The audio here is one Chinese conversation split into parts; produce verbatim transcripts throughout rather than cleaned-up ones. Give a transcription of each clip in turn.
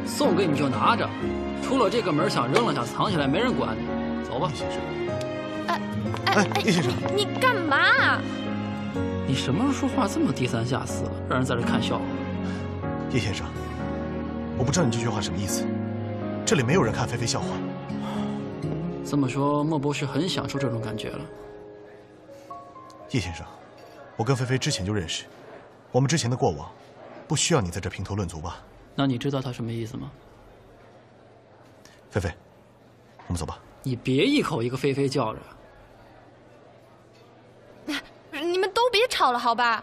送给你就拿着，出了这个门想扔了想藏起来，没人管你。走吧， 叶先生。 哎哎，叶先生， 你干嘛？ 你什么时候说话这么低三下四了，让人在这看笑话？ 叶先生，我不知道你这句话什么意思。这里没有人看菲菲笑话。 这么说，莫博士很享受这种感觉了。 叶先生，我跟菲菲之前就认识，我们之前的过往，不需要你在这评头论足吧？ 那你知道他什么意思吗？ 菲菲，我们走吧。 你别一口一个菲菲叫着。 你们都别吵了，好吧？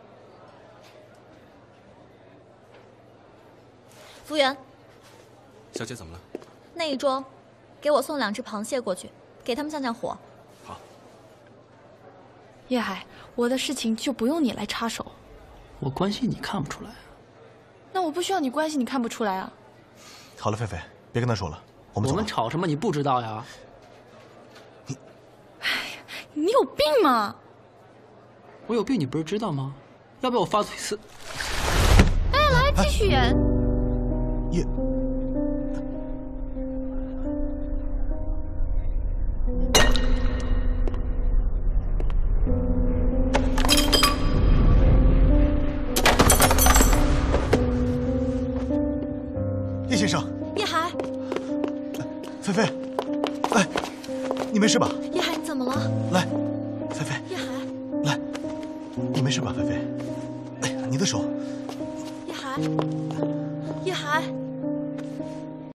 服务员， 小姐怎么了？ 那一桌，给我送两只螃蟹过去，给他们降降火。 好。 叶海，我的事情就不用你来插手。 我关心你看不出来啊？ 那我不需要你关心，你看不出来啊？ 好了，菲菲，别跟他说了，我们走吧。 我们吵什么？你不知道呀？ 你， 哎呀，你有病吗？ 我有病，你不是知道吗？要不要我发作一次？ 哎，来继续演。 叶，叶先生， 叶海， 菲菲，哎，你没事吧？ 叶海，你怎么了？ 来，菲菲， 叶海， 来，你没事吧，菲菲？哎呀，你的手。 叶海，叶海。